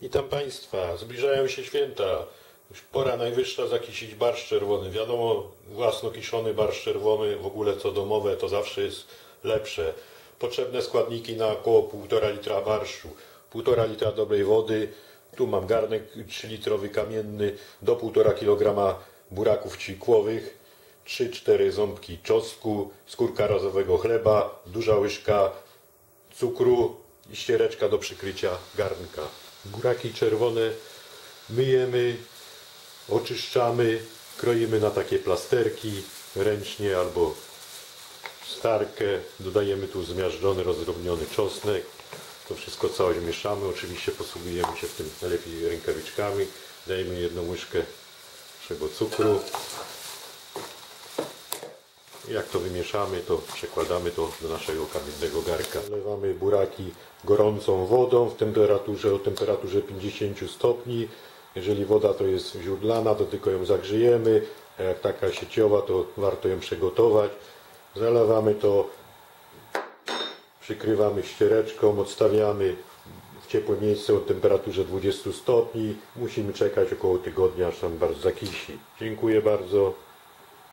Witam Państwa. Zbliżają się święta. Już pora najwyższa zakisić barszcz czerwony. Wiadomo, własno kiszony barszcz czerwony, w ogóle co domowe, to zawsze jest lepsze. Potrzebne składniki na około 1,5 litra barszczu. 1,5 litra dobrej wody. Tu mam garnek 3-litrowy kamienny, do 1,5 kg buraków ćwikłowych, 3-4 ząbki czosnku, skórka rozowego chleba, duża łyżka cukru i ściereczka do przykrycia garnka. Buraki czerwone myjemy, oczyszczamy, kroimy na takie plasterki ręcznie albo starkę. Dodajemy tu zmiażdżony, rozdrobniony czosnek. To wszystko całość mieszamy. Oczywiście posługujemy się w tym najlepiej rękawiczkami. Dajemy 1 łyżkę naszego cukru. Jak to wymieszamy, to przekładamy to do naszego kamiennego garnka. Zalewamy buraki gorącą wodą o temperaturze 50 stopni. Jeżeli woda to jest źródlana, to tylko ją zagrzejemy, a jak taka sieciowa, to warto ją przygotować. Zalewamy to, przykrywamy ściereczką, odstawiamy w ciepłe miejsce o temperaturze 20 stopni. Musimy czekać około tygodnia, aż tam bardzo zakisi. Dziękuję bardzo.